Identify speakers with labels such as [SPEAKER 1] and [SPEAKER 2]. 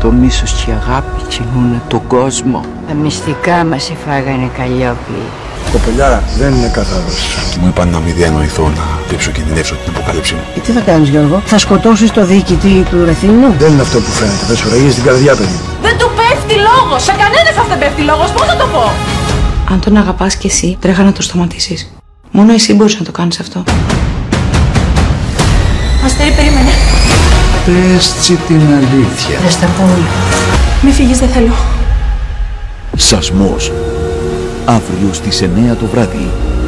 [SPEAKER 1] Το μίσος και η αγάπη κινούνε τον κόσμο.
[SPEAKER 2] Τα μυστικά μας εφάγανε Καλλιόπη.
[SPEAKER 3] Κοπελιά δεν είναι καθαρός.
[SPEAKER 4] Μου είπαν να μην διανοηθώ, να κινδυνεύσω την αποκάλυψή μου.
[SPEAKER 2] Τι θα κάνεις, Γιώργο? Θα σκοτώσεις το διοικητή του Ρεθύμνου?
[SPEAKER 3] Δεν είναι αυτό που φαίνεται. Δεν σου ραγίζει την καρδιά, παιδί.
[SPEAKER 5] Δεν του πέφτει λόγος. Σε κανένα σας δεν πέφτει λόγος. Πώς θα το πω?
[SPEAKER 6] Αν τον αγαπάς κι εσύ, τρέχα να το σταματήσεις. Μόνο εσύ μπορείς να το κάνεις αυτό.
[SPEAKER 5] Αστέρι, περίμενε.
[SPEAKER 3] Πες την αλήθεια.
[SPEAKER 2] Θα στα πω όλα.
[SPEAKER 5] Μη φύγεις, δεν θέλω.
[SPEAKER 7] Σασμός. Αύριο στις 9 το βράδυ.